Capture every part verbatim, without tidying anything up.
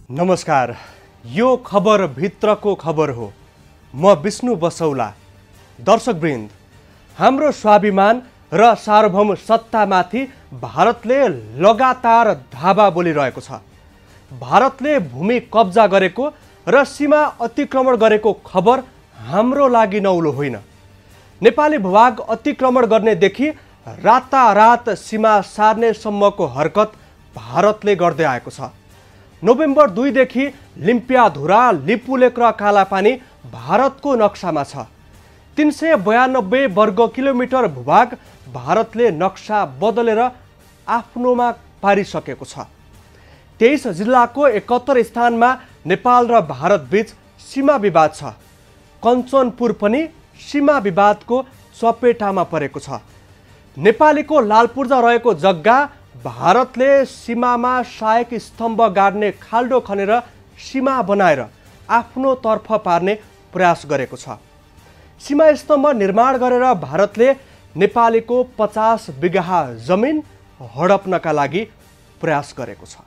नमस्कार, यो खबर भित्रको खबर हो। म विष्णु बसौला। दर्शकवृन्द, हाम्रो स्वाभिमान र सार्वभौम सत्तामाथि भारतले लगातार धावा बोलिरहेको छ। भारतले भूमि कब्जा गरेको र सीमा अतिक्रमण गरेको खबर हाम्रो लागि नौलो होइन। नेपाली भूभाग अतिक्रमण गर्नेदेखि रातारात सीमा सार्नेसम्मको हरकत भारतले गर्दै आएको छ। नोभेम्बर दुईदेखि लिम्पियाधुरा, लिपुलेक र कालापानी भारतको नक्सामा छ। तीन सय बयानब्बे वर्ग किलोमिटर भूभाग भारतले नक्सा बदलेर आफ्नोमा पारिसकेको छ। तेइस जिल्लाको एकहत्तर स्थानमा नेपाल र भारत बीच सीमा विवाद छ। कञ्चनपुर पनि सीमा विवादको चपेटामा परेको छ। नेपालीको लालपूर्जा रहेको जग्गा भारतले सीमामा सहायक स्तम्भ गाड्ने खाल्डो खनेर सीमा बनाएर आफ्नो तर्फ पार्ने प्रयास गरेको छ। सीमा स्तम्भ निर्माण गरेर भारतले नेपालीको पचास बिघा जमिन हडप्नका लागि प्रयास गरेको छ।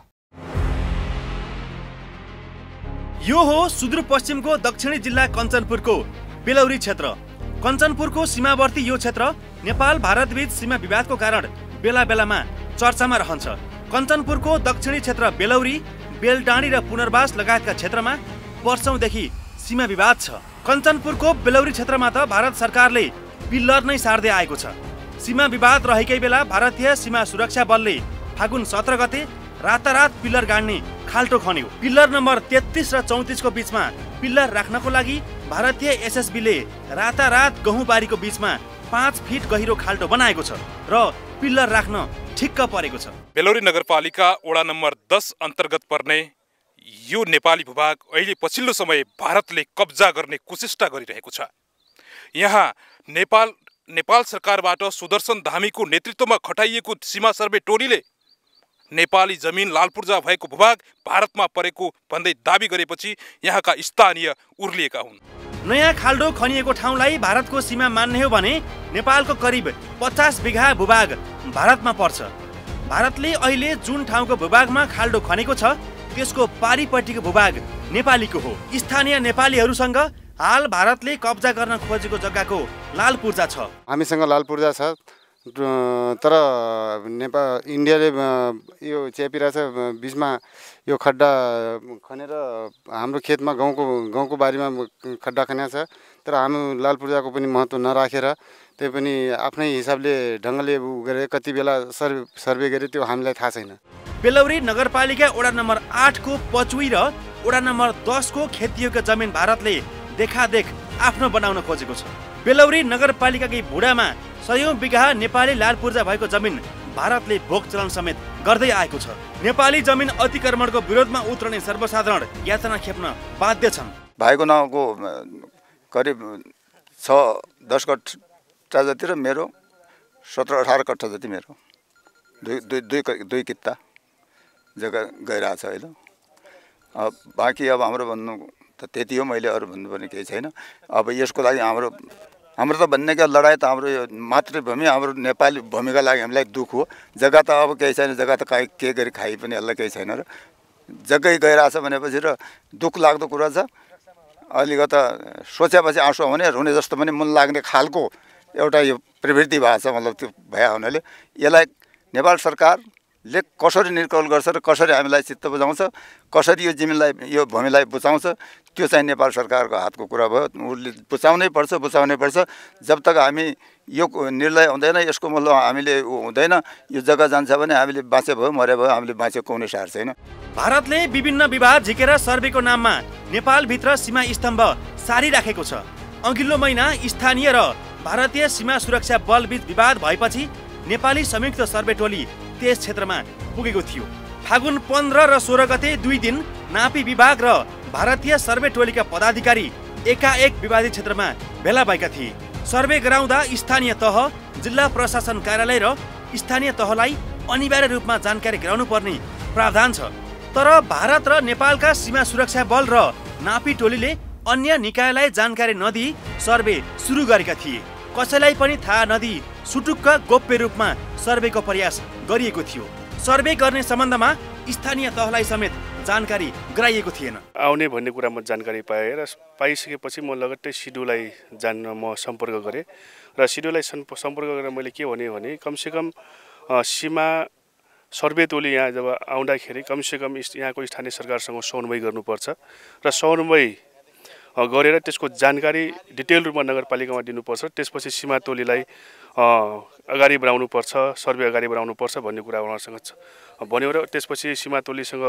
यो हो सुदूरपश्चिमको दक्षिणी जिल्ला कञ्चनपुरको बेलौरी क्षेत्र। कञ्चनपुरको सीमावर्ती यो क्षेत्र नेपाल भारत बीच सीमा विवादको कारण बेला बेलामा चर्चामा रहन्छ। कञ्चनपुरको दक्षिणी क्षेत्र बेलौरी, बेलडाँडी र पुनर्वास लगायतका क्षेत्रमा वर्षौंदेखि सीमा विवाद छ। कञ्चनपुरको बेलौरी क्षेत्रमा त भारत सरकारले पिल्लर नै सार्दै आएको छ। सीमा विवाद रहेकै बेला भारतीय सीमा सुरक्षा बलले फागुन सत्र गते रातारात पिल्लर गाड्ने खाल्टो खन्यो। पिल्लर नम्बर तेत्तीस र चौतिस को बीचमा पिल्लर राख्नको लागि भारतीय एसएसबीले रातारात गहुँबारीको बीचमा पाँच फिट गहिरो खाल्टो बनाएको छ र पिल्लर राख्न ठिक्क परेको छ। बेलौरी नगरपालिका वडा नम्बर दस अन्तर्गत पर्ने यो नेपाली भूभाग अहिले पछिल्लो समय भारतले कब्जा गर्ने कोसिस गरिरहेको छ। यहाँ नेपाल नेपाल सरकारबाट सुदर्शन धामीको नेतृत्वमा खटाइएको सीमा सर्वे टोलीले नेपाली जमिन लालपूर्जा भएको भूभाग भारतमा परेको भन्दै दाबी गरेपछि यहाँका स्थानीय उर्लिएका हुन्। नयाँ खाल्डो खनिएको ठाउँलाई भारतको सीमा मान्ने हो भने नेपालको करिब पचास बिघा भूभाग भारतमा पर्छ। भारतले अहिले जुन ठाउँको भूभागमा खाल्डो खनेको छ त्यसको पारिपट्टिको भूभाग नेपालीको हो। स्थानीय नेपालीहरूसँग हाल भारतले कब्जा गर्न खोजेको जग्गाको लालपूर्जा छ। हामीसँग लालपूर्जा छ, तर नेपाल इन्डियाले यो च्यापिरहेछ। बिचमा यो खड्डा खनेर हाम्रो खेतमा गाउँको गाउँको बारीमा खड्डा खनेको छ, तर हामी लालपूर्जाको पनि महत्त्व नराखेर त्यही पनि आफ्नै हिसाबले ढङ्गले गरे कति बेला सर्वे सर्वे गरे त्यो हामीलाई थाहा छैन। बेलौरी नगरपालिका वडा नम्बर आठ को पचुई र वडा नम्बर दस को खेतीयोग्य जमिन भारतले देखादेख आफ्नो बनाउन खोजेको छ। बेलौरी नगरपालिकाकै भुडामा सयौं बिघा नेपाली लालपूर्जा भएको जमिन भारतले भोग चलन समेत गर्दै आएको छ। नेपाली जमिन अतिक्रमणको विरोधमा उत्रने सर्वसाधारण यातना खेप्न बाध्य छन्। भाइको नाउँको करिब छ दस कट्ठा जति र मेरो सत्र अठार कट्ठा जति मेरो दुई दुई दुई दुई किता जग्गा गइरहेछ अहिले। अब बाँकी अब हाम्रो भन्नु त त्यति हो, मैले अरू भन्नुपर्ने केही छैन। अब यसको लागि हाम्रो हाम्रो त भन्ने क्या लडाइँ त हाम्रो यो मातृभूमि हाम्रो नेपाली भूमिका लागि हामीलाई दुःख हो। जग्गा त अब केही छैन, जग्गा त काहीँ के गरी खाइ पनि यसलाई केही छैन र जग्गै गइरहेछ भनेपछि र दुःख लाग्दो कुरा छ। अलिकता सोचेपछि आँसु आउने रुने जस्तो पनि मन लाग्ने खालको एउटा यो प्रवृत्ति भएको छ। मतलब त्यो भए हुनाले यसलाई नेपाल सरकारले कसरी निर्कल गर्छ र कसरी हामीलाई चित्त बुझाउँछ, कसरी यो जमिनलाई यो भूमिलाई बुझाउँछ, त्यो चाहिँ नेपाल सरकारको हातको कुरा भयो। उसले बुझाउनै पर्छ बुझाउनै पर्छ। जब तक हामी यो निर्णय हुँदैन, यसको मतलब हामीले हुँदैन, यो जग्गा जान्छ भने हामीले बाँचे भयो मरे भयो, हामीले बाँचेको कुनै सार छैन। भारतले विभिन्न विवाद झिकेर सर्वेको नाममा नेपालभित्र सीमा स्तम्भ सारिराखेको छ। अघिल्लो महिना स्थानीय र भारतीय सीमा सुरक्षा बल बीच विवाद भएपछि नेपाली संयुक्त सर्वे टोली त्यस क्षेत्रमा पुगेको थियो। फागुन पन्ध्र र सोह्र गते दुई दिन नापी विभाग र भारतीय सर्वे टोलीका पदाधिकारी एकाएक विवादित क्षेत्रमा भेला भएका थिए। सर्वे गराउँदा स्थानीय तह, जिल्ला प्रशासन कार्यालय र स्थानीय तहलाई अनिवार्य रूपमा जानकारी गराउनु पर्ने प्रावधान छ। तर भारत र नेपालका सीमा सुरक्षा बल र नापी टोलीले अन्य निकायलाई जानकारी नदिई सर्वे सुरु गरेका थिए। कसैलाई पनि थाहा नदिई सुटुक्क गोप्य रूपमा सर्वेको प्रयास गरिएको थियो। सर्वे गर्ने सम्बन्धमा स्थानीय तहलाई समेत जानकारी गराइएको थिएन। आउने भन्ने कुरा म जानकारी पाएँ र पाइसकेपछि म लगत्तै सिडुलाई जान्न म सम्पर्क गरेँ र सिडुलाई सम्पर्क गरेर मैले के भने भने कमसेकम सीमा सर्वे टोली यहाँ जब आउँदाखेरि कमसेकम यहाँको स्थानीय सरकारसँग समन्वय गर्नुपर्छ र समन्वय गरेर त्यसको जानकारी डिटेल रूपमा नगरपालिकामा दिनुपर्छ। त्यसपछि सीमा टोलीलाई अगाडि बढाउनुपर्छ, सर्वे अगाडि बढाउनुपर्छ भन्ने कुरा उहाँसँग भन्यो र त्यसपछि सीमा टोलीसँग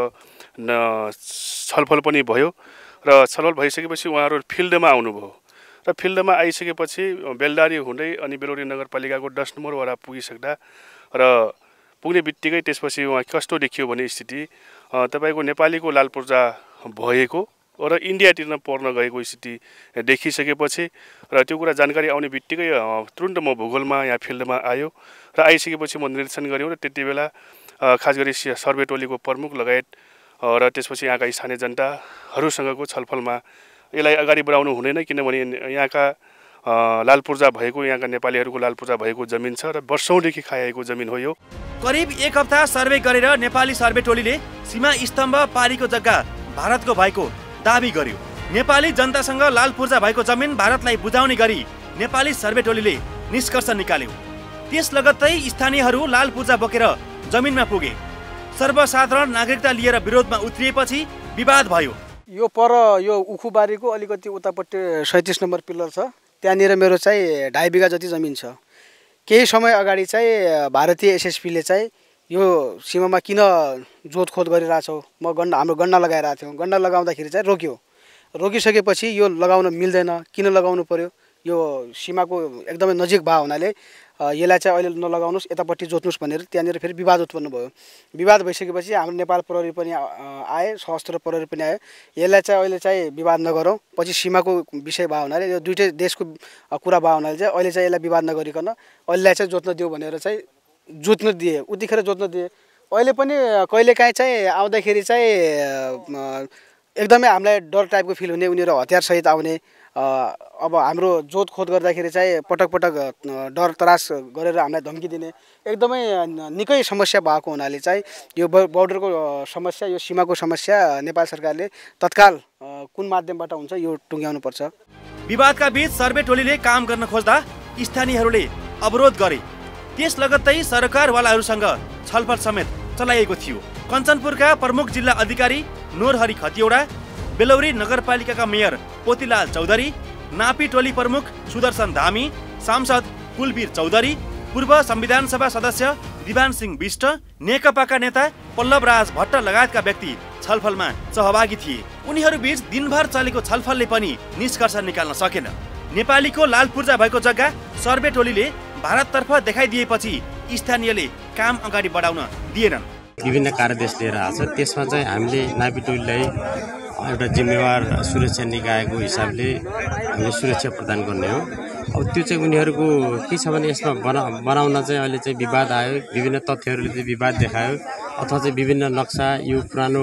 छलफल पनि भयो र छलफल भइसकेपछि उहाँहरू फिल्डमा आउनुभयो र फिल्डमा आइसकेपछि बेलदारी हुँदै अनि बेलौरी नगरपालिकाको दस नम्बर वडा पुगिसक्दा र पुग्ने बित्तिकै त्यसपछि उहाँ कस्तो देखियो भने स्थिति तपाईँको नेपालीको लाल पूर्जा भएको र इन्डिया तिर्न पर्न गएको स्थिति देखिसकेपछि र त्यो कुरा जानकारी आउने बित्तिकै तुरुन्त म भूगोलमा यहाँ फिल्डमा आयो र आइसकेपछि म निरीक्षण गऱ्यौँ र त्यति बेला खास गरी सर्वे टोलीको प्रमुख लगायत र त्यसपछि यहाँका स्थानीय जनताहरूसँगको छलफलमा यसलाई अगाडि बढाउनु हुँदैन किनभने यहाँका लाल पूर्जा भएको यहाँका नेपालीहरूको लाल पूर्जा भएको जमिन छ र वर्षौँदेखि खाएको जमिन हो यो। करिब एक हप्ता सर्वे गरेर नेपाली सर्वे टोलीले सीमा स्तम्भ पारीको जग्गा भारतको भएको दाबी गर्यो। नेपाली जनतासँग लाल पूर्जा भएको जमिन भारतलाई बुझाउने गरी नेपाली सर्वे टोलीले निष्कर्ष निकाल्यो। त्यस लगत्तै स्थानीयहरू लाल पूर्जा बोकेर जमिनमा पुगे। सर्वसाधारण नागरिकता लिएर विरोधमा उत्रिएपछि विवाद भयो। यो पर यो उखुबारीको अलिकति उतापट्टि सैँतिस नम्बर पिलर छ, त्यहाँनिर मेरो चाहिँ ढाई बिघा जति जमिन छ। केही समय अगाडि चाहिँ भारतीय एसएसपीले चाहिँ यो सीमामा किन जोतखोद गरिरहेछौ, म गन्ना हाम्रो गन्ना लगाइरहेको थियौँ, गन्ना लगाउँदाखेरि चाहिँ रोक्यो। रोकिसकेपछि यो लगाउन मिल्दैन, किन लगाउनु पर्यो, यो सीमाको एकदमै नजिक भए हुनाले यसलाई चाहिँ अहिले नलगाउनुहोस्, यतापट्टि जोत्नुहोस् भनेर त्यहाँनिर फेरि विवाद उत्पन्न भयो। विवाद भइसकेपछि हाम्रो नेपाल प्रहरी पनि आए, सशस्त्र प्रहरी पनि आयो। यसलाई चाहिँ अहिले चाहिँ विवाद नगरौँ, पछि सीमाको विषय भयो हुनाले यो दुइटै देशको कुरा भयो हुनाले चाहिँ अहिले चाहिँ यसलाई विवाद नगरिकन अहिलेलाई चाहिँ जोत्न दियो भनेर चाहिँ जोत्न दिए, उतिखेर जोत्न दिए। अहिले पनि कहिलेकाहीँ चाहिँ आउँदाखेरि चाहिँ एकदमै हामीलाई डर टाइपको फिल हुने, उनीहरू हतियारसहित आउने। अब हाम्रो जोत खोद गर्दाखेरि चाहिँ पटक पटक डर त्रास गरेर हामीलाई धम्की दिने, एकदमै निकै समस्या भएको हुनाले चाहिँ यो बोर्डरको समस्या, यो सीमाको समस्या नेपाल सरकारले तत्काल कुन माध्यमबाट हुन्छ यो टुङ्ग्याउनुपर्छ। विवादका बीच सर्वे टोलीले काम गर्न खोज्दा स्थानीयहरूले अवरोध गरे। त्यस लगत्तै सरकारवालाहरूसँग छलफल समेत चलाइएको थियो। कञ्चनपुरका प्रमुख जिल्ला अधिकारी नोरहरि खतिवडा, बेलौरी नगरपालिकाका मेयर पोतीलाल चौधरी, नापी टोली प्रमुख सुदर्शन धामी, सांसद कुलवीर चौधरी, पूर्व संविधान सभा सदस्य दिवान सिंह बिष्ट, नेकपाका नेता पल्लवराज भट्ट लगायतका व्यक्ति छलफलमा सहभागी थिए। उनीहरू बीच दिनभर चलेको छलफलले पनि निष्कर्ष निकाल्न सकेन। नेपालीको लाल पूर्जा भएको जग्गा सर्वे टोलीले भारततर्फ देखाइदिएपछि स्थानीयले काम अगाडि बढाउन दिएनन्। विभिन्न कार्यदेश लिएर आएको छ, त्यसमा चाहिँ हामीले नापी टोलीलाई एउटा जिम्मेवार सुरक्षा निकायको हिसाबले हामीले सुरक्षा प्रदान गर्ने हो। अब त्यो चाहिँ उनीहरूको के छ भने यसमा बना बनाउन चाहिँ अहिले चाहिँ विवाद आयो, विभिन्न तथ्यहरूले चाहिँ विवाद देखायो अथवा चाहिँ विभिन्न नक्सा यो पुरानो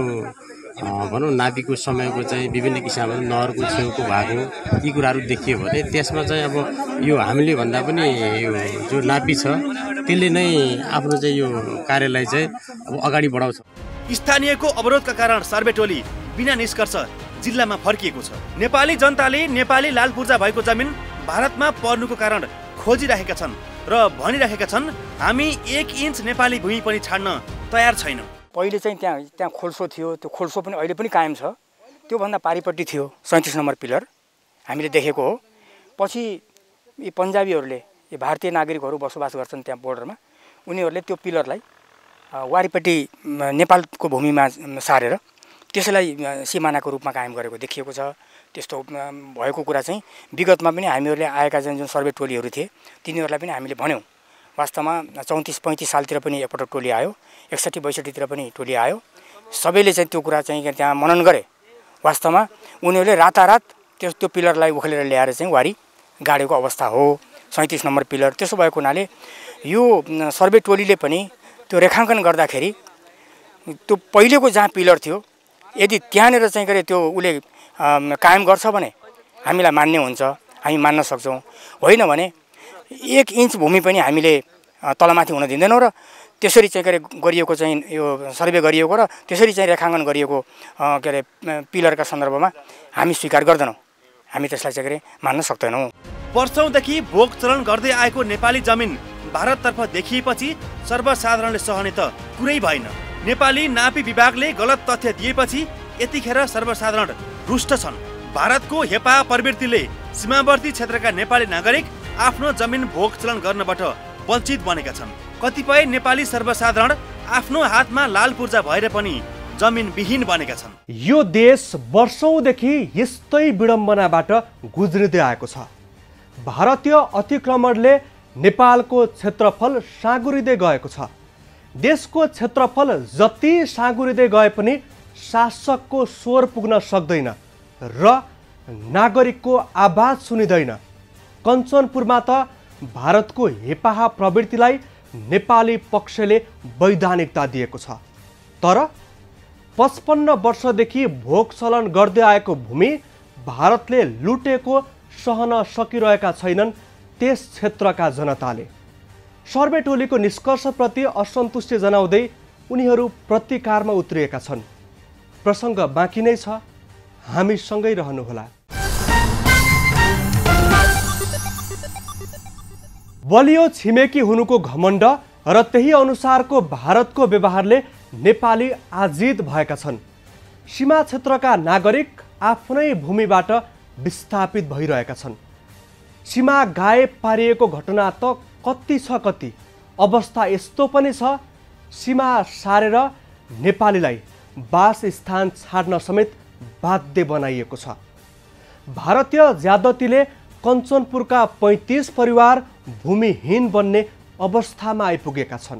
भनौँ नापीको समयको चाहिँ विभिन्न किसिमको नहरको छेउको भएको यी कुराहरू देखियो भने त्यसमा चाहिँ अब यो हामीले भन्दा पनि यो जो नापी छ त्यसले नै आफ्नो चाहिँ यो कार्यलाई चाहिँ अब अगाडि बढाउँछ। स्थानीयको अवरोधका कारण सर्वे टोली बिना निष्कर्ष जिल्लामा फर्किएको छ। नेपाली जनताले नेपाली लाल पूर्जा भएको जमिन भारतमा पर्नुको कारण खोजिरहेका छन् र भनिरहेका छन् हामी एक इन्च नेपाली भूमि पनि छाड्न तयार छैनौँ। पहिले चाहिँ त्यहाँ त्यहाँ खोल्सो थियो, त्यो खोल्सो पनि अहिले पनि कायम छ। त्योभन्दा पारिपट्टि थियो सैँतिस नम्बर पिलर हामीले देखेको हो। पछि यी पन्जाबीहरूले, यी भारतीय नागरिकहरू बसोबास गर्छन् त्यहाँ बोर्डरमा, उनीहरूले त्यो पिलरलाई वारिपट्टि नेपालको भूमिमा सारेर त्यसलाई सिमानाको रूपमा कायम गरेको देखिएको छ। त्यस्तो भएको कुरा चाहिँ विगतमा पनि हामीहरूले आएका जुन जुन सर्वे टोलीहरू थिए तिनीहरूलाई पनि हामीले भन्यौँ। वास्तवमा चौतिस पैँतिस सालतिर पनि एकपल्ट टोली आयो, एकसट्ठी बैसठीतिर पनि टोली आयो। सबैले चाहिँ त्यो कुरा चाहिँ त्यहाँ मनन गरे। वास्तवमा उनीहरूले रातारात त्यो त्यो पिलरलाई उखेलेर ल्याएर चाहिँ वारी गाडेको अवस्था हो सैँतिस नम्बर पिलर। त्यसो भएको हुनाले यो सर्वे टोलीले पनि त्यो रेखाङ्कन गर्दाखेरि त्यो पहिलेको जहाँ पिलर थियो यदि त्यहाँनिर चाहिँ के त्यो उसले कायम गर्छ भने हामीलाई मान्ने हुन्छ, हामी मान्न सक्छौँ। होइन भने एक इन्च भूमि पनि हामीले तलमाथि हुन दिँदैनौँ र त्यसरी चाहिँ के अरे गरिएको चाहिँ यो सर्वे गरिएको र त्यसरी चाहिँ रेखाङ्कन गरिएको के अरे पिलरका सन्दर्भमा हामी स्वीकार गर्दैनौँ। हामी त्यसलाई चाहिँ के अरे मान्न सक्दैनौँ। वर्षौँदेखि भोग चलन गर्दै आएको नेपाली जमिन भारततर्फ देखिएपछि सर्वसाधारणले सहने त कुरै भएन। नेपाली नापी विभागले गलत तथ्य दिएपछि यतिखेर सर्वसाधारण रुष्ट छन्। भारतको हेपा प्रवृत्तिले सीमावर्ती क्षेत्रका नेपाली नागरिक आफ्नो जमिन भोग चलन गर्नबाट वञ्चित बनेका छन्। कतिपय नेपाली सर्वसाधारण आफ्नो हातमा लाल पूर्जा भएर पनि जमिन विहीन बनेका छन्। यो देश वर्षौंदेखि यस्तै विडम्बनाबाट गुज्रिँदै आएको छ। भारतीय अतिक्रमणले नेपालको क्षेत्रफल साँगुरिँदै गएको छ। देशको क्षेत्रफल जति साँगुरिँदै गए पनि शासकको स्वर पुग्न सक्दैन र नागरिकको आवाज सुनिँदैन। कञ्चनपुरमा त भारतको हेपाहा प्रवृत्तिलाई नेपाली पक्षले वैधानिकता दिएको छ। तर पचपन्न वर्षदेखि भोग चलन गर्दै आएको भूमि भारतले लुटेको सहन सकिरहेका छैनन् त्यस क्षेत्रका जनताले। सर्वे टोलीको निष्कर्षप्रति असन्तुष्टि जनाउँदै उनीहरू प्रतिकारमा उत्रिएका छन्। प्रसङ्ग बाँकी नै छ, हामीसँगै रहनुहोला। बलियो छिमेकी हुनुको घमण्ड र त्यही अनुसारको भारतको व्यवहारले नेपाली आजित भएका छन्। सीमा क्षेत्रका नागरिक आफ्नै भूमिबाट विस्थापित भइरहेका छन्। सीमा गायब पारिएको घटना त कति छ कति। अवस्था यस्तो पनि छ, सीमा सारेर नेपालीलाई वासस्थान छाड्न समेत बाध्य बनाइएको छ। भारतीय ज्यादतीले कञ्चनपुरका पैँतिस परिवार भूमिहीन बन्ने अवस्थामा आइपुगेका छन्।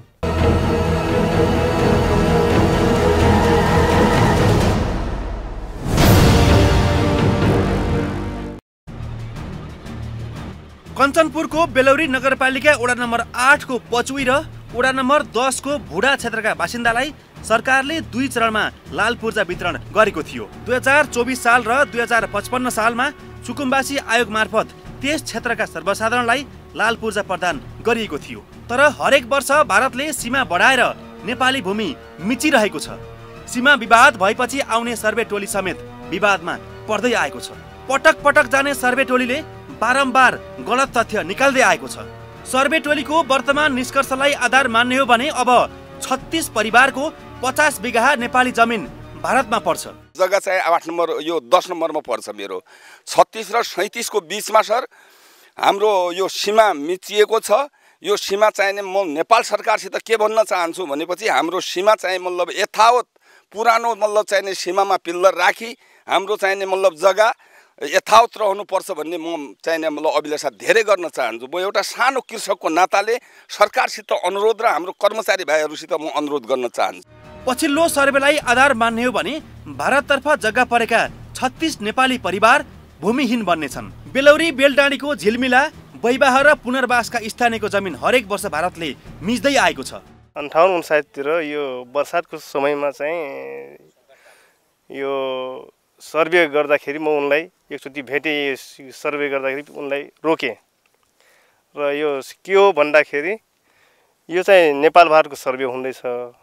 कञ्चनपुरको बेलौरी नगरपालिका वडा नम्बर आठ को पचुई र वडा नम्बर दस को भुडा क्षेत्रका बासिन्दालाई सरकारले दुई चरणमा लाल पूर्जा वितरण गरेको थियो। दुई हजार चौबिस साल र दुई हजार पचपन्न सालमा सुकुम्बासी आयोग मार्फत त्यस क्षेत्रका सर्वसाधारणलाई लाल पूर्जा प्रदान गरिएको थियो। तर हरेक वर्ष भारतले सीमा बढाएर नेपाली भूमि मिचिरहेको छ। सीमा विवाद भएपछि आउने सर्वे टोली समेत विवादमा पर्दै आएको छ। पटक पटक जाने सर्वे टोलीले बारम्बार गलत तथ्य निकाल्दै आएको छ। सर्वे टोलीको वर्तमान निष्कर्षलाई आधार मान्ने हो भने अब छत्तीस परिवारको पचास बिघा नेपाली जमिन भारतमा पर्छ। जग्गा चाहिँ आठ नम्बर यो दस नम्बरमा पर्छ। मेरो छत्तीस र सैँतिस को बिचमा सर हाम्रो यो सीमा मिचिएको छ। यो सीमा चाहिने म नेपाल सरकारसित के भन्न चाहन्छु भनेपछि हाम्रो सीमा चाहिँ मतलब यथावत पुरानो मतलब चाहिने सीमामा पिल्लर राखी हाम्रो चाहिने मतलब जग्गा यथावत रहनुपर्छ भन्ने म चाहिने मतलब अभिलाषा धेरै गर्न चाहन्छु। म एउटा सानो कृषकको नाताले सरकारसित अनुरोध र हाम्रो कर्मचारी भाइहरूसित म अनुरोध गर्न चाहन्छु। पछिल्लो सर्वेलाई आधार मान्ने हो भने भारततर्फ जग्गा परेका छत्तीस नेपाली परिवार भूमिहीन बन्नेछन्। बेलौरी बेलडाँडीको झिलमिला वैवाह र पुनर्वासका स्थानीयको जमिन हरेक वर्ष भारतले मिच्दै आएको छ। अन्ठाउन्न उन्साइसतिर यो बर्सातको समयमा चाहिँ यो सर्वे गर्दाखेरि म उनलाई एकचोटि भेटेँ। सर्वे गर्दाखेरि उनलाई रोकेँ र यो के हो भन्दाखेरि यो चाहिँ नेपाल भारतको सर्वे हुँदैछ,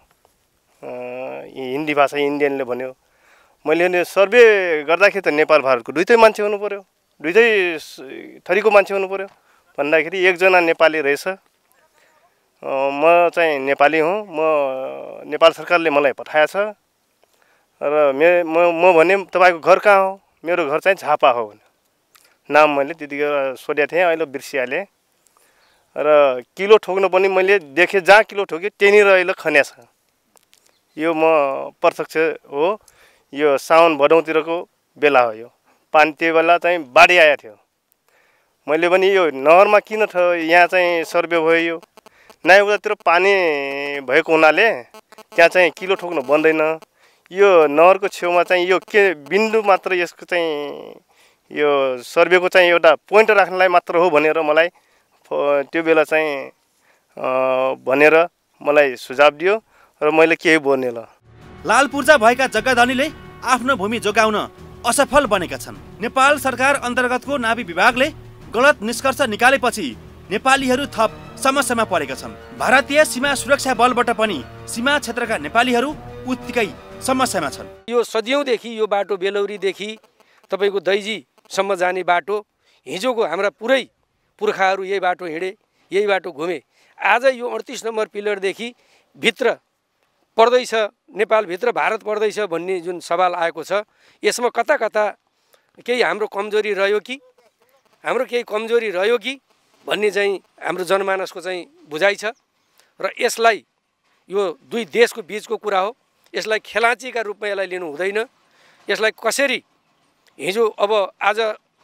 हिन्दी भाषा इन्डियनले भन्यो। मैले नि सर्वे गर्दाखेरि त नेपाल भारतको दुईटै मान्छे हुनु पर्यो, दुईटै थरीको मान्छे हुनु पर्यो भन्दाखेरि एकजना नेपाली रहेछ, म चाहिँ नेपाली हुँ, म नेपाल सरकारले मलाई पठाएको छ र मे म म भने तपाईँको घर कहाँ हो? मेरो घर चाहिँ झापा हो भने नाम मैले त्यतिखेर सोधेको थिएँ, अहिले बिर्सिहालेँ। र किलो ठोक्नु पनि मैले देखेँ, जहाँ किलो ठोक्यो त्यहीँनिर अहिले खन्या छ। यो म प्रत्यक्ष हो। यो साउन भदौतिरको बेला हो। यो पानी त्यो बेला चाहिँ बाढी आएको थियो। मैले पनि यो नहरमा किन थ यहाँ चाहिँ सर्वे भयो? यो नयाँ उतातिर पानी भएको हुनाले त्यहाँ चाहिँ किलो ठोक्नु बन्दैन। यो नहरको छेउमा चाहिँ यो के बिन्दु मात्र यसको चाहिँ यो सर्वेको चाहिँ एउटा पोइन्ट राख्नलाई मात्र हो भनेर मलाई त्यो बेला चाहिँ भनेर मलाई सुझाव दियो र मैले केही बोल्ने ल। लाल पूर्जा भएका जग्गा धनीले आफ्नो भूमि जोगाउन असफल बनेका छन्। नेपाल सरकार अन्तर्गतको नाभी विभागले गलत निष्कर्ष निकालेपछि नेपालीहरू थप समस्यामा परेका छन्। भारतीय सीमा सुरक्षा बलबाट पनि सीमा क्षेत्रका नेपालीहरू उत्तिकै समस्यामा छन्। यो सदियौँदेखि यो बाटो बेलौरीदेखि तपाईँको दैजीसम्म जाने बाटो हिजोको हाम्रा पुरै पुर्खाहरू यही बाटो हिँडे, यही बाटो घुमे। आज यो अडतिस नम्बर पिलरदेखि भित्र पर्दैछ, नेपालभित्र भारत पर्दैछ भन्ने जुन सवाल आएको छ, यसमा कता कता केही हाम्रो कमजोरी रह्यो कि हाम्रो केही कमजोरी रह्यो कि भन्ने चाहिँ हाम्रो जनमानसको चाहिँ बुझाइ छ। र यसलाई यो दुई देशको बिचको कुरा हो, यसलाई खेलाँचीका रूपमा यसलाई लिनु हुँदैन। यसलाई कसरी हिजो अब आज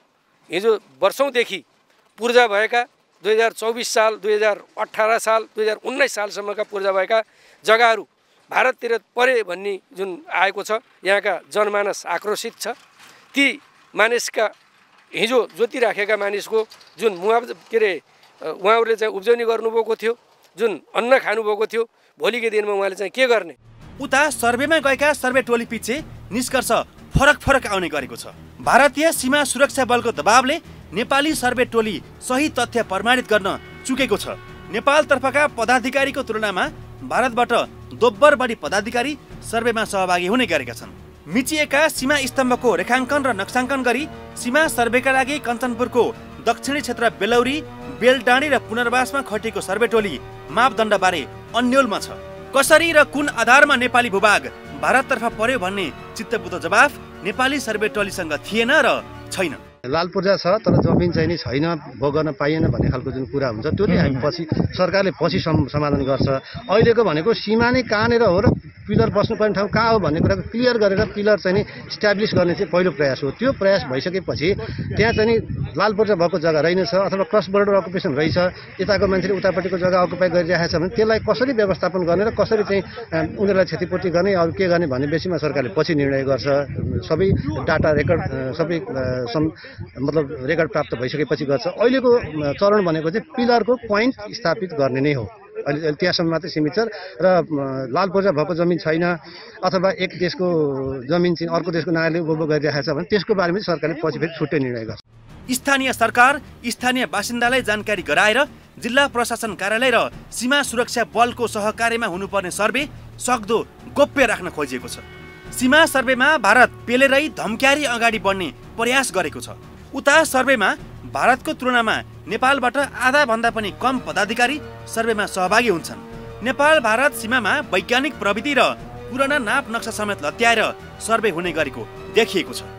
हिजो वर्षौँदेखि पूर्जा भएका दुई हजार चौबिस साल, दुई हजार अठारह साल, दुई हजार उन्नाइस सालसम्मका पूर्जा भएका जग्गाहरू भारततिर परे भन्ने जुन आएको छ, यहाँका जनमानस आक्रोशित छ। ती मानिसका हिजो जोतिराखेका मानिसको जुन मुआवजा के अरे उहाँहरूले चाहिँ उब्जनी गर्नुभएको थियो, जुन अन्न खानुभएको थियो, भोलिको दिनमा उहाँले चाहिँ के गर्ने? उता सर्वेमा गएका सर्वे टोली पछि निष्कर्ष फरक फरक आउने गरेको छ। भारतीय सीमा सुरक्षा बलको दबावले नेपाली सर्वे टोली सही तथ्य प्रमाणित गर्न चुकेको छ। नेपालतर्फका पदाधिकारीको तुलनामा भारतबाट दोब्बर बढी पदाधिकारी सर्वेमा सहभागी हुने गरेका छन्। मिचिएका सीमा स्तम्भको रेखाङ्कन र नक्साङ्कन गरी सीमा सर्वेका लागि कञ्चनपुरको दक्षिणी क्षेत्र बेलौरी, बेलडाँडी र पुनर्वासमा खटिएको सर्वे टोली मापदण्डबारे अन्योलमा छ। कसरी र कुन आधारमा नेपाली भूभाग भारततर्फ पर्यो भन्ने चित्तबुझ्दो जवाफ नेपाली सर्वे टोलीसँग थिएन र छैन। लाल पूर्जा छ तर जमिन चाहिँ नि छैन, भोग गर्न पाइएन भन्ने खालको जुन कुरा हुन्छ त्यो चाहिँ हामी पछि सरकारले पछि समाधान गर्छ। अहिलेको भनेको सीमा नै कहाँनिर हो र पिलर बस्नुपर्ने ठाउँ कहाँ हो भन्ने कुराको क्लियर गरेर पिलर चाहिँ नि इस्टाब्लिस गर्ने चाहिँ पहिलो प्रयास हो। त्यो प्रयास भइसकेपछि त्यहाँ चाहिँ नि लाल पूर्जा भएको जग्गा रहेनछ अथवा क्रस बोर्डर अकुपेसन रहेछ, यताको मान्छेले उतापट्टिको जग्गा अकुपाई गरिरहेको छ भने त्यसलाई कसरी व्यवस्थापन गर्ने र कसरी चाहिँ उनीहरूलाई क्षतिपूर्ति गर्ने, अरू के गर्ने भन्ने बेसीमा सरकारले पछि निर्णय गर्छ। सबै डाटा रेकर्ड सबै मतलब रेकर्ड प्राप्त भइसकेपछि गर्छ। अहिलेको चरण भनेको चाहिँ पिलरको पोइन्ट स्थापित गर्ने नै हो। अहिले त्यहाँसम्म मात्रै सीमित छ र लाल पूर्जा भएको जमिन छैन अथवा एक देशको जमिन चाहिँ अर्को देशको नागरिकले उपभोग गरिरहेको छ भने त्यसको बारेमा सरकारले पछि फेरि छुट्टै निर्णय गर्छ। स्थानीय सरकार स्थानीय बासिन्दालाई जानकारी गराएर जिल्ला प्रशासन कार्यालय र सीमा सुरक्षा बलको सहकार्यमा हुनुपर्ने सर्वे सक्दो गोप्य राख्न खोजिएको छ। सीमा सर्वेमा भारत पेलेरै धम्क्यारी अगाडि बढ्ने प्रयास गरेको छ। उता सर्वेमा भारतको तुलनामा नेपालबाट आधा भन्दा पनि कम पदाधिकारी सर्वेमा सहभागी हुन्छन्। नेपाल भारत सीमामा वैज्ञानिक प्रविधि र पुराना नाप नक्सा समेत लत्याएर सर्वे हुने गरेको देखिएको छ।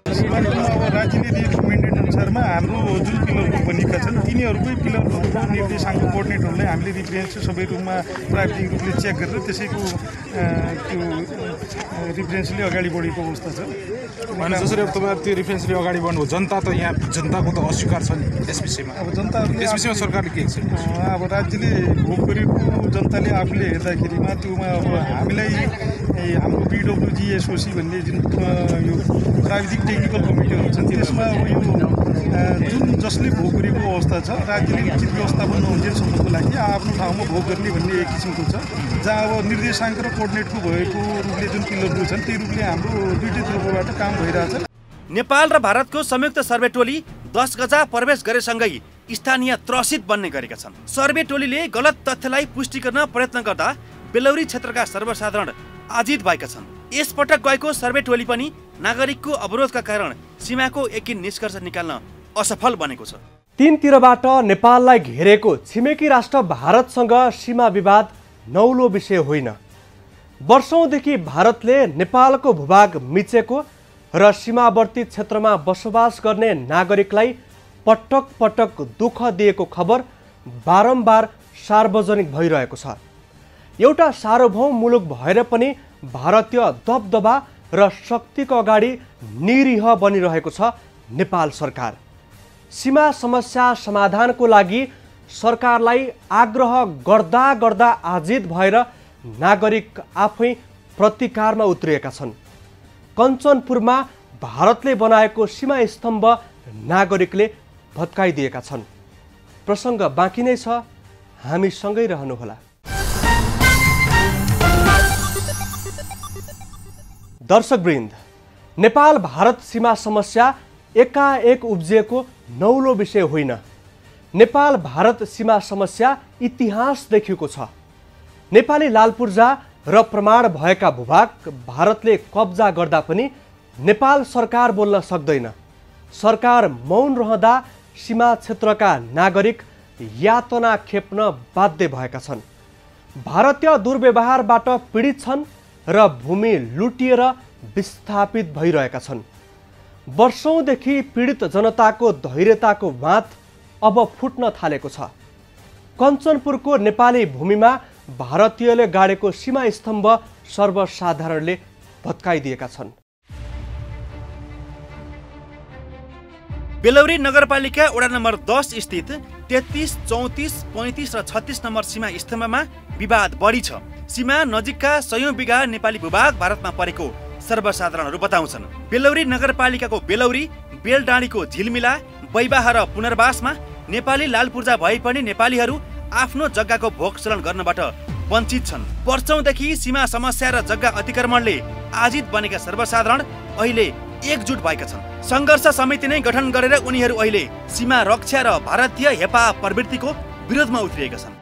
अनुसारमा हाम्रो जुन पिलरहरू बनिएका छन् तिनीहरूकै पिलरहरूको निर्देशाङ्क कोअर्डिनेटहरूलाई हामीले रिफरेन्स सबै रूपमा प्राविधिक रूपले चेक गरेर त्यसैको त्यो रिफरेन्सले अगाडि बढेको अवस्था छ। भने जसरी अब तपाईँ त्यो रिफरेन्सले अगाडि बढ्नु जनता त यहाँ जनताको त अस्वीकार छ नि यस विषयमा। अब जनताहरूले यस विषयमा सरकारले के गर्छ? अब राज्यले भोग गरेको जनताले आफूले हेर्दाखेरिमा त्योमा अब हामीलाई हाम्रो बिडब्ल्युजी एसओसी भन्ने जुन यो प्राविधिक टेक्निकल कमिटीहरू छन् त्यसमा अब यो जुन जसले भोग गरेको अवस्था छ राज्यले उचित व्यवस्थापन नहुन्जेलसम्मको लागि आफ्नो ठाउँमा भोग गर्ने भन्ने एक किसिमको छ। जहाँ अब निर्देशाङ्क र कोअर्डिनेटको भएको रूपले जुन पिलरहरू छन् त्यो रूपले हाम्रो दुईटै तर्फबाट काम भइरहेछ। नेपाल र भारतको संयुक्त सर्वे टोली दस गजा प्रवेश गरेसँगै स्थानीय त्रसित बन्ने गरेका छन्। सर्वे टोलीले गलत तथ्यलाई पुष्टि गर्न प्रयत्न गर्दा बेलौरी क्षेत्रका सर्वसाधारण आजित भएका छन्। यसपटक गएको सर्वे टोली पनि नागरिकको अवरोधका कारण सीमाको एकिन निष्कर्ष निकाल्न असफल बनेको छ। तीनतिरबाट नेपाललाई घेरेको छिमेकी राष्ट्र भारतसँग सीमा विवाद नौलो विषय होइन। वर्षौंदेखि भारतले नेपालको भूभाग मिचेको र सीमावर्ती क्षेत्रमा बसोबास गर्ने नागरिकलाई पटक पटक दुःख दिएको खबर बारम्बार सार्वजनिक भइरहेको छ। एउटा सार्वभौम मुलुक भएर पनि भारतीय दबदबा र शक्तिको अगाडि निरीह बनिरहेको छ नेपाल सरकार। सीमा समस्या समाधानको लागि सरकारलाई आग्रह गर्दा गर्दा आजित भएर नागरिक आफै प्रतिकारमा उत्रिएका छन्। कञ्चनपुरमा भारतले बनाएको सीमा स्तम्भ नागरिकले भत्काइदिएका छन्। प्रसङ्ग बाँकी नै छ, हामी सँगै रहनुहोला। दर्शकवृन्द, नेपाल भारत सीमा समस्या एकाएक उब्जिएको नौलो विषय होइन। नेपाल भारत सीमा समस्या इतिहासदेखिको छ। नेपाली लालपूर्जा र प्रमाण भएका भूभाग भारतले कब्जा गर्दा पनि नेपाल सरकार बोल्न सक्दैन। सरकार मौन रहँदा सीमा क्षेत्रका नागरिक यातना खेप्न बाध्य भएका छन्। भारतीय दुर्व्यवहारबाट पीडित छन् र भूमि लुटिएर विस्थापित भइरहेका छन्। वर्षौंदेखि पीडित जनताको धैर्यताको बाँध अब फुट्न थालेको छ। कञ्चनपुरको नेपाली भूमिमा भारतीयले गाडेको सीमा स्तम्भ सर्वसाधारणले भत्काइदिएका छन्। बेलौरी नगरपालिका वडा नम्बर दस स्थित तेत्तीस, चौतिस, पैंतीस र छत्तीस नम्बर सीमा स्तम्भमा विवाद बढी छ। सीमा नजिकका सयौं बिघा नेपाली भूभाग भारतमा परेको सर्वसाधारणहरू बताउँछन्। बेलौरी नगरपालिकाको बेलौरी, बेलडाँडीको झिलमिला, बैवाह र पुनर्वासमा नेपाली लालपूर्जा भए पनि नेपालीहरू आफ्नो जग्गाको भोग चलन गर्नबाट वञ्चित छन्। वर्षौंदेखि सीमा समस्या र जग्गा अतिक्रमणले आजित बनेका सर्वसाधारण अहिले एकजुट भएका छन्। संघर्ष समिति नै गठन गरेर उनीहरू अहिले सीमा रक्षा र भारतीय हेपा प्रवृत्तिको विरोधमा उत्रिएका छन्।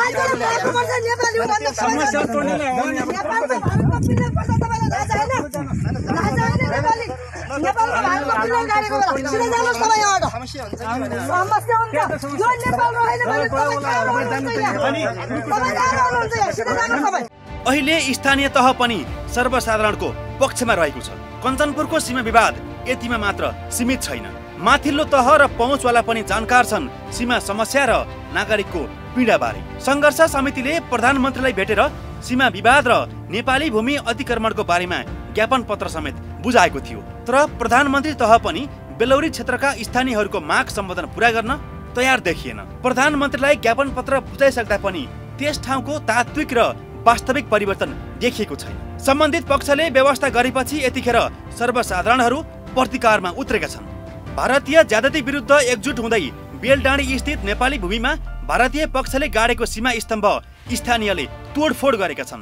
अहिले स्थानीय तह पनि सर्वसाधारणको पक्षमा रहेको छ। कञ्चनपुरको सीमा विवाद यतिमा मात्र सीमित छैन। माथिल्लो तह र पहुँचवाला पनि जानकार छन् सीमा समस्या र नागरिकको पीडाबारे। संघर्ष समितिले प्रधानमन्त्रीलाई भेटेर सीमा विवाद र नेपाली भूमि अतिक्रमणको बारेमा ज्ञापन पत्र समेत बुझाएको थियो। तर प्रधानमन्त्री तह पनि बेलौरी क्षेत्रका स्थानीयहरूको माग सम्बोधन पूरा गर्न तयार देखिएन। प्रधानमन्त्रीलाई ज्ञापन पत्र बुझाइसक्दा पनि त्यस ठाउँको तात्विक र वास्तविक परिवर्तन देखिएको छैन। सम्बन्धित पक्षले व्यवस्था गरेपछि यतिखेर सर्वसाधारणहरू प्रतिकारमा उत्रेका छन्। भारतीय ज्यादती विरुद्ध एकजुट हुँदै बेलडाँडी स्थित नेपाली भूमिमा भारतीय पक्षले गाडेको सीमा स्तम्भ स्थानीयले तोडफोड गरेका छन्।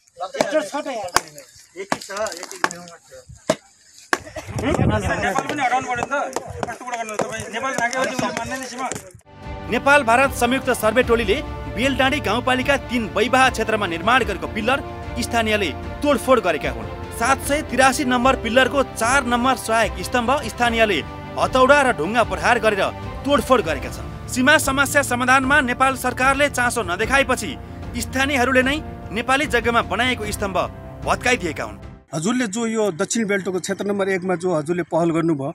नेपाल भारत संयुक्त सर्वे टोलीले बेलडाँडी गाउँपालिका तीन बैवाह क्षेत्रमा निर्माण गरेको पिल्लर स्थानीयले तोडफोड गरेका हुन्। सात सय तिरासी नम्बर पिल्लरको चार नम्बर सहायक स्तम्भ स्थानीयले हतौडा र ढुङ्गा प्रहार गरेर तोडफोड गरेका छन्। सीमा समस्या समाधानमा नेपाल सरकारले चासो नदेखाएपछि स्थानीयहरूले नै नेपाली जग्गामा बनाएको स्तम्भ भत्काइदिएका हुन्। हजुरले जो यो दक्षिण बेल्टको क्षेत्र नम्बर एकमा जो हजुरले पहल गर्नुभयो,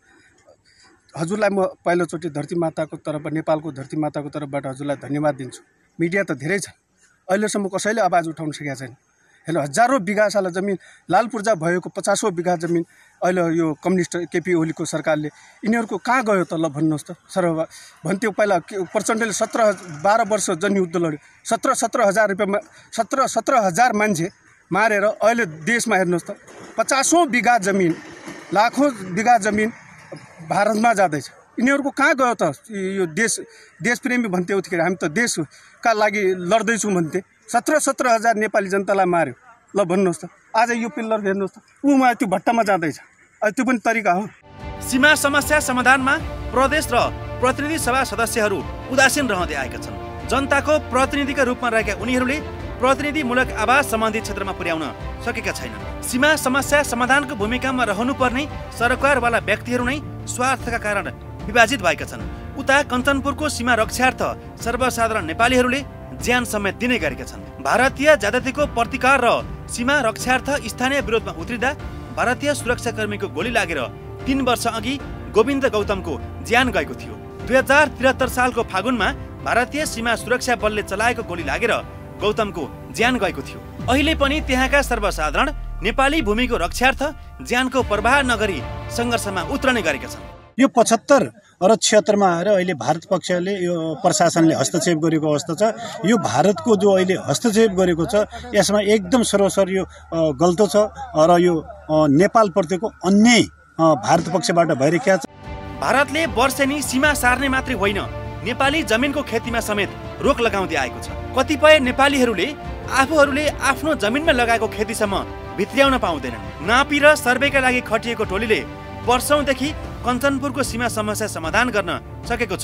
हजुरलाई म पहिलोचोटि धरती माताको तर्फबाट, नेपालको धरती माताको तर्फबाट हजुरलाई धन्यवाद दिन्छु। मिडिया त धेरै छ, अहिलेसम्म कसैले आवाज उठाउन सकेका छैन। हेलो, हजारौँ बिघा साला जमिन लालपूर्जा भएको पचासौँ बिघा जमिन अहिले यो कम्युनिस्ट केपी ओलीको सरकारले यिनीहरूको कहाँ गयो त? ल भन्नुहोस् त। सर भन्थ्यो पहिला प्रचण्डले सत्र बाह्र वर्ष जनयुद्ध लड्यो, सत्र सत्र हजार रुपियाँमा सत्र सत्र हजार मान्छे मारेर अहिले देशमा हेर्नुहोस् त पचासौँ बिघा जमिन, लाखौँ बिघा जमिन भारतमा जाँदैछ। यिनीहरूको कहाँ गयो त? यो देश देशप्रेमी भन्थे, उतिखेर हामी त देशका लागि लड्दैछौँ भन्थे। सत्र सत्र हजार नेपाली जनतालाई मार्यो। ल भन्नुहोस् त, आज यो पिल्लर हेर्नुहोस् त, उमा त्यो भट्टामा जाँदैछ। त्यो पनि तरिका हो? सीमा समस्या समाधानमा प्रदेश र प्रतिनिधि सभा सदस्यहरू उदासीन रहँदै आएका छन्। जनताको प्रतिनिधिका रूपमा रहेका उनीहरूले प्रतिनिधिमूलक आवाज सम्बन्धित क्षेत्रमा पुर्याउन सकेका छैनन्। सीमा समस्या समाधानको भूमिकामा रहनुपर्ने सरकारवाला व्यक्तिहरू नै स्वार्थका कारण विभाजित भएका छन्। उता कञ्चनपुरको सीमा रक्षार्थ सर्वसाधारण नेपालीहरूले ज्यान समेत दिने गरेका छन्। भारतीय ज्यादतीको प्रतिकार र सीमा रक्षार्थ स्थानीय विरोधमा उत्रिँदा भारतीय सुरक्षाकर्मीको गोली लागेर तीन वर्ष अघि गोविन्द गौतमको ज्यान गएको थियो। दुई हजार त्रिहत्तर सालको फागुनमा भारतीय सीमा सुरक्षा बलले चलाएको गोली लागेर गौतमको ज्यान गएको थियो। अहिले पनि त्यहाँका सर्वसाधारण नेपाली भूमिको रक्षार्थ ज्यानको प्रवाह नगरी सङ्घर्षमा उत्रने गरेका छन्। यो पचहत्तर र छिहत्तरमा आएर अहिले भारत पक्षले यो प्रशासनले हस्तक्षेप गरेको अवस्था छ। यो भारतको जो अहिले हस्तक्षेप गरेको छ यसमा एकदम सरोसर यो गल्तो छ र यो नेपालप्रतिको अन्याय भारत पक्षबाट भइरहेको छ। भारतले वर्षेनी सीमा सार्ने मात्रै होइन, नेपाली जमिनको खेतीमा समेत रोक लगाउँदै आएको छ। कतिपय नेपालीहरूले आफूहरूले आफ्नो जमिनमा लगाएको खेतीसम्म भित्र्याउन पाउँदैनन्। नापी र सर्वेका लागि खटिएको टोलीले वर्षौंदेखि कञ्चनपुरको सीमा समस्या समाधान गर्न सकेको छैन।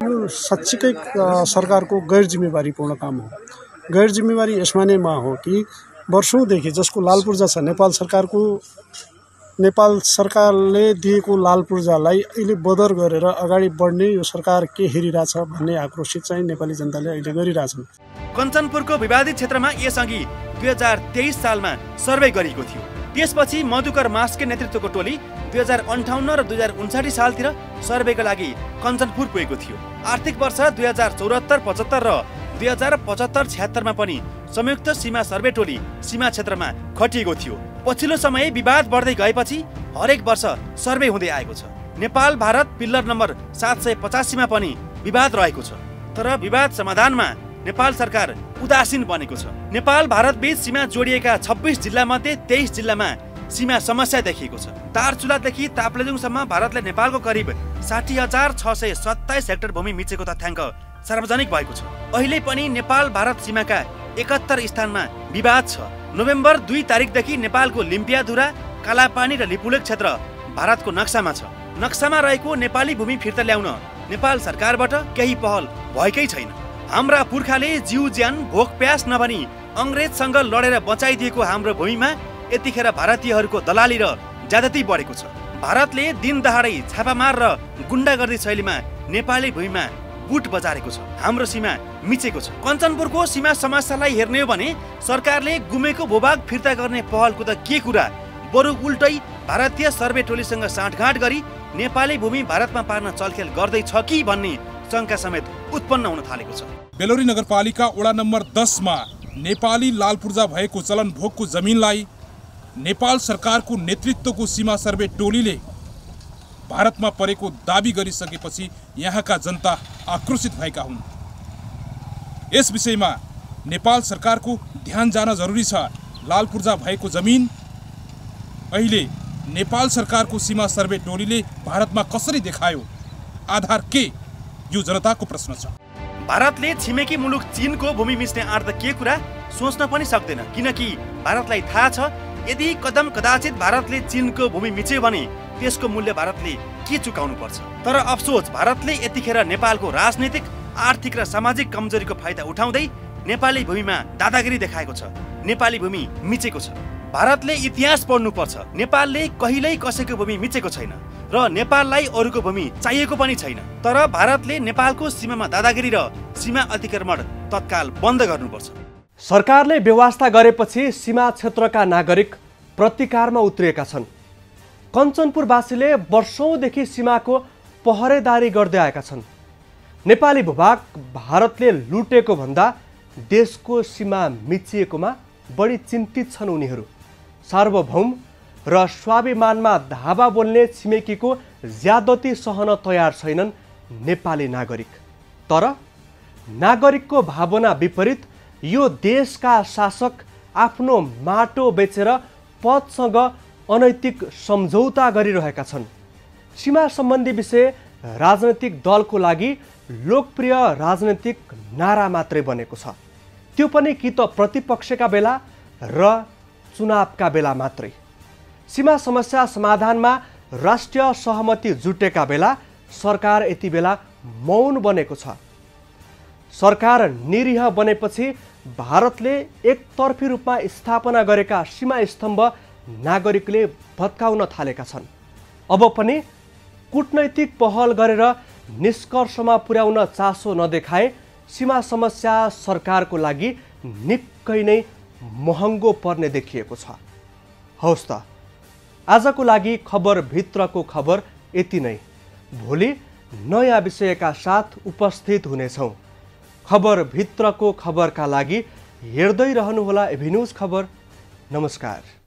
यो साँच्चीकै सरकारको गैर जिम्मेवारीपूर्ण काम हो। गैर जिम्मेवारी यसमा नै मा हो कि वर्षौँदेखि जसको लाल पूर्जा छ, नेपाल सरकारको नेपाल सरकारले दिएको लाल पूर्जालाई अहिले बदर गरेर अगाडि बढ्ने यो सरकार के हेरिरहेछ भन्ने आक्रोशित चाहिँ नेपाली जनताले अहिले गरिरहेछन्। कञ्चनपुरको विवादित क्षेत्रमा यसअघि दुई हजार तेइस सालमा सर्वे गरिएको थियो। त्यसपछि मधुकर मास्के नेतृत्वको टोली दुई हजार अन्ठाउन्न र दुई हजार उन्साठी सालतिर सर्वेका लागि कञ्चनपुर पुगेको थियो। आर्थिक वर्ष दुई हजार चौहत्तर पचहत्तर र दुई हजार पचहत्तर छ्यात्तरमा पनि संयुक्त सीमा सर्वे टोली सीमा क्षेत्रमा खटिएको थियो। पछिल्लो समय विवाद बढ्दै गएपछि हरेक वर्ष सर्वे हुँदै आएको छ। नेपाल भारत पिल्लर नम्बर सात सय पचासीमा पनि विवाद रहेको छ, तर विवाद समाधानमा नेपाल सरकार उदासीन बनेको छ। नेपाल भारत बीच सीमा जोडिएका छब्बिस जिल्ला मध्ये तेइस जिल्लामा सीमा समस्या देखिएको छ। तारचुलादेखि ताप्लेजुङसम्म भारतले नेपालको करिब साठी हजार छ सय सत्ताइस हेक्टर भूमि मिचेको तथ्याङ्क सार्वजनिक भएको छ। अहिले पनि नेपाल भारत सीमाका एकहत्तर स्थानमा विवाद छ। नोभेम्बर दुई तारिकदेखि नेपालको लिम्पियाधुरा, कालापानी र लिपुलेक क्षेत्र भारतको नक्सामा छ। नक्सामा रहेको नेपाली भूमि फिर्ता ल्याउन नेपाल सरकारबाट केही पहल भएकै छैन। हाम्रा पुर्खाले जिउ ज्यान भोक प्यास नभनी अङ्ग्रेजसँग लडेर बचाइदिएको हाम्रो भूमिमा यतिखेर भारतीयहरूको दलाली र ज्यादती बढेको छ। भारतले दिन दहाडै छापामार र गुण्डागर्दी शैलीमा नेपाली भूमिमा बुट बजारेको छ। हाम्रो सीमा मिचेको छ। कञ्चनपुरको सीमा समस्यालाई हेर्ने हो भने सरकारले गुमेको भूभाग फिर्ता गर्ने पहलको त के कुरा, बरु उल्टै भारतीय सर्वे टोलीसँग साँठगाँठ गरी नेपाली भूमि भारतमा पार्न चलखेल गर्दैछ कि भन्ने शङ्का समेत उत्पन्न हुन थालेको छ। बेलौरी नगरपालिका वडा नम्बर दसमा नेपाली लाल पूर्जा भएको चलन भोगको जमिनलाई नेपाल सरकारको नेतृत्वको सीमा सर्वे टोलीले भारतमा परेको दाबी गरिसकेपछि यहाँका जनता आक्रोशित भएका हुन्। यस विषयमा नेपाल सरकारको ध्यान जान जरुरी छ। लाल पूर्जा भएको जमिन अहिले नेपाल सरकारको सीमा सर्वे टोलीले भारतमा कसरी देखायो, आधार के, यो जनताको प्रश्न छ। भारतले छिमेकी मुलुक चीनको भूमि मिच्ने आँट त के कुरा सोच्न पनि सक्दैन, किनकि भारतलाई थाहा छ यदि कदम कदाचित भारतले चीनको भूमि मिच्यो भने त्यसको मूल्य भारतले के चुकाउनु पर्छ। तर अफसोस भारतले यतिखेर नेपालको राजनीतिक, आर्थिक र सामाजिक कमजोरीको फाइदा उठाउँदै नेपाली भूमिमा दादागिरी देखाएको छ। नेपाली भूमि मिचेको छ। भारतले इतिहास पढ्नुपर्छ। नेपालले कहिल्यै कसैको भूमि मिचेको छैन र नेपाललाई अरूको भूमि चाहिएको पनि छैन। तर भारतले नेपालको सीमामा दादागिरी र सीमा अतिक्रमण तत्काल बन्द गर्नुपर्छ। सरकारले व्यवस्था गरेपछि सीमा क्षेत्रका नागरिक प्रतिकारमा उत्रिएका छन्। कञ्चनपुरवासीले वर्षौंदेखि सीमाको पहरेदारी गर्दै आएका छन्। नेपाली भूभाग भारतले लुटेको भन्दा देशको सीमा मिचिएकोमा बढी चिन्तित छन् उनीहरू। सार्वभौम र स्वाभिमानमा धावा बोल्ने छिमेकीको ज्यादती सहन तयार छैनन् नेपाली नागरिक। तर नागरिकको भावना विपरीत यो देशका शासक आफ्नो माटो बेचेर पदसँग अनैतिक सम्झौता गरिरहेका छन्। सीमा सम्बन्धी विषय राजनैतिक दलको लागि लोकप्रिय राजनैतिक नारा मात्रै बनेको छ, त्यो पनि कि त प्रतिपक्षका बेला र चुनावका बेला मात्रै। सीमा समस्या समाधानमा राष्ट्रिय सहमति जुटेका बेला सरकार यति बेला मौन बनेको छ। सरकार निरीह बनेपछि भारतले एकतर्फी रूपमा स्थापना गरेका सीमा स्तम्भ नागरिकले भत्काउन थालेका छन्। अब पनि कूटनैतिक पहल गरेर निष्कर्षमा पुर्याउन चासो नदेखाए सीमा समस्या सरकारको लागि निकै नै महँगो पर्ने देखिएको छ। हवस् त, आजको लागि खबर भित्रको खबर यति नै। भोलि नयाँ विषयका साथ उपस्थित हुनेछौँ। खबर भित्रको खबरका लागि हेर्दै रहनुहोला एभी न्यूज खबर। नमस्कार।